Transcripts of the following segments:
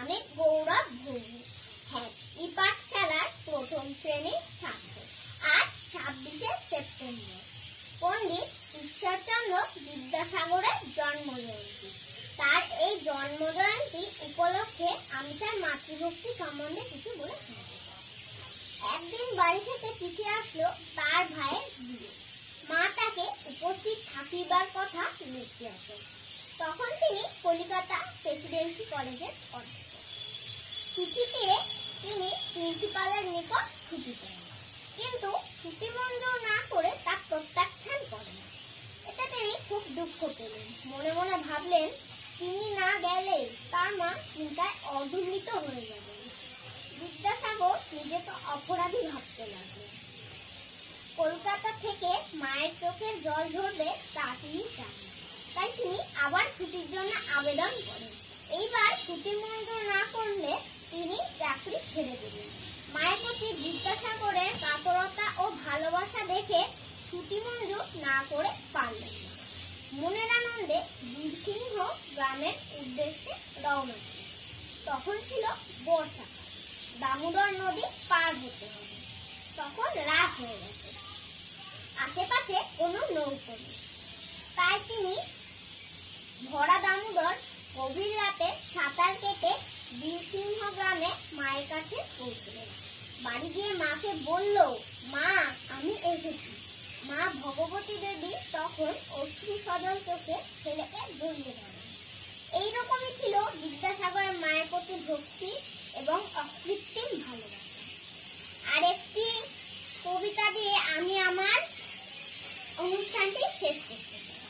পণ্ডিত গৌরব ভৌমিক, হ্যাচকি পাঠশালার প্রথম শ্রেণীর ছাত্র। আজ 26শে সেপ্টেম্বর পণ্ডিত ঈশ্বরচন্দ্র বিদ্যাসাগরের জন্মজয়ন্তী। তার এই জন্মজয়ন্তী উপলক্ষে আমি তার মাতৃভক্তি সম্বন্ধে কিছু বলে শোনাতে চাই। একদিন বাড়ি থেকে চিঠি আসলো তার ভাইয়ের বিয়ে। মা তাকে উপস্থিত থাকিবার কথা লিখিয়াছেন। তখন তিনি কলিকাতা প্রেসিডেন্সি কলেজের অধ্যক্ষ। চিঠি পেয়ে তিনি প্রিন্সিপালের নিকট ছুটি চান, কিন্তু ছুটি মঞ্জুর না করে তা প্রত্যাখ্যান করেন। এতে তিনি খুব দুঃখ পেলেন। মনে মনে ভাবলেন, তিনি না গেলে তার মা চিন্তায় অধুমিত হয়ে যাবেন। বিদ্যাসাগর নিজেকে অপরাধী ভাবতে লাগলেন। কলকাতা থেকে মায়ের চোখের জল ঝরবে তা তিনি চান, তাই তিনি আবার ছুটির জন্য আবেদন করেন। এইবার ছুটি মঞ্জুর না করলে তিনি চাকরি ছেড়ে দেবেন। মায়ের প্রতি বিদ্যাসাগরের কাতরতা ও ভালোবাসা দেখে ছুটি মঞ্জুর না করে পারলেন না। মনের আনন্দে বীরসিংহ গ্রামের উদ্দেশ্যে রওনা দিলেন। তখন ছিল বর্ষাকাল, দামোদর নদী পার হতে হবে। তখন রাত হয়ে গেছে, আশেপাশে কোনো নৌকা নেই। তাই তিনি ভরা দামোদর গভীর রাতে সাঁতার কেটে বীরসিংহ গ্রামে মায়ের কাছে পৌঁছলেন। বাড়ি গিয়ে মাকে বলল, মা, আমি এসেছি। মা ভগবতী দেবী তখন অশ্রু সজল চোখে ছেলেকে জড়িয়ে ধরেন। এইরকমই ছিল বিদ্যাসাগরের মায়ের প্রতি ভক্তি এবং অকৃত্রিম ভালোবাসা। আর একটি কবিতা দিয়ে আমি আমার অনুষ্ঠানটি শেষ করতে চাই।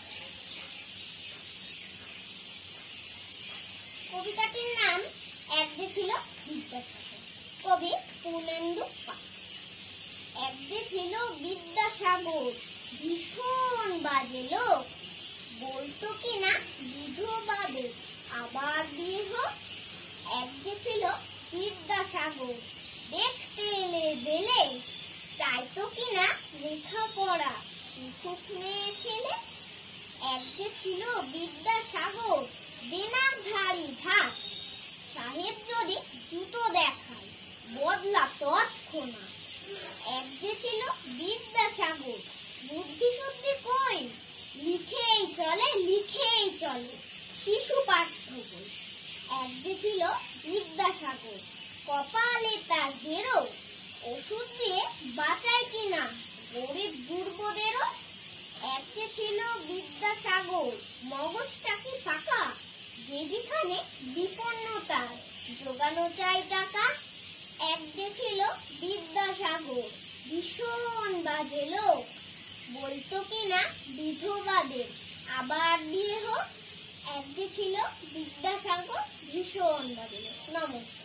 কবিতাটির নাম এক যে ছিল বিদ্যাসাগর, কবি পূর্ণেন্দু পাল। এক যে ছিল বিদ্যাসাগর, ভীষণ বাজে লোক, বলতো কিনা বিধবাদের আবার বিয়ে হোক। এক যে ছিল বিদ্যাসাগর, দেখতে এলে বেলে, চাইতো কিনা লেখাপড়া শিখুক মেয়ে ছেলে। এক যে ছিল বিদ্যাসাগর, দিনারধারী ধার, সাহেব যদি জুতো দেখায় বদলা তৎক্ষণাৎ। এক যে ছিল বিদ্যাসাগর, বুদ্ধি শুদ্ধি কই, লিখেই চলে শিশু পাঠ্য বই। এক যে ছিল বিদ্যাসাগর, কপালে তার গেরো, ওষুধ দিয়ে বাঁচায় কিনা গরিব দুর্গদেরও। এক যে ছিল বিদ্যাসাগর, মগজটা কি ফাঁকা, যে যেখানে বিপন্নতার জোগানো চাই টাকা। এক যে ছিল বিদ্যাসাগর, ভীষণ বাজে লোক, বলতো কিনা বিধবাদের আবার বিয়ে হোক। এক যে ছিল বিদ্যাসাগর, ভীষণ বাজে লোক। নমস্কার।